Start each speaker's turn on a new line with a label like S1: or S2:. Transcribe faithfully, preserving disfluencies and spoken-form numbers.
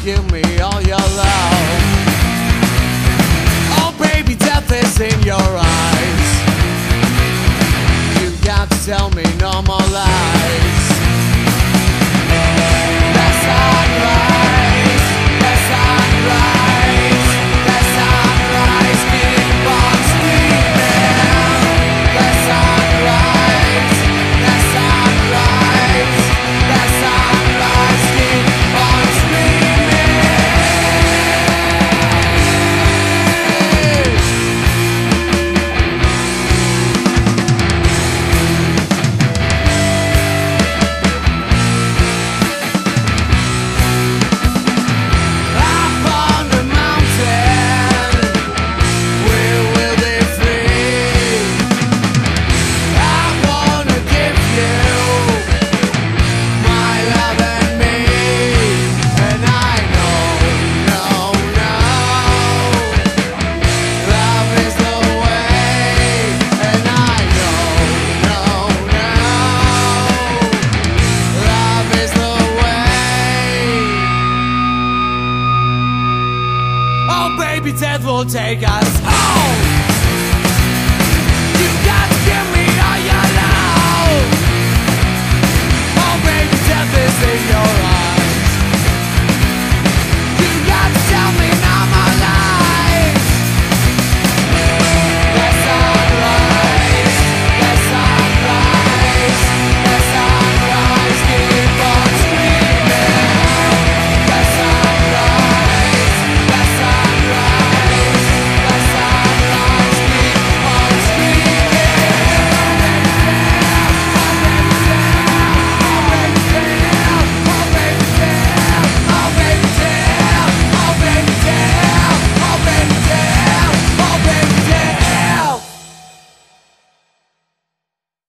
S1: give me all your love. Oh baby, death is in your eyes. You got to tell me no more lies. The sunrise, the sunrise, the sunrise, keep on screaming. The sunrise, the sunrise, the sunrise, keep on screaming. Up on the mountain, we will be free. I wanna give you my love and me, and I know, no, no, love is the way, and I know, no, no, love is the way. Oh baby, death will take us home. You got to give me all your love. Oh baby, death is in your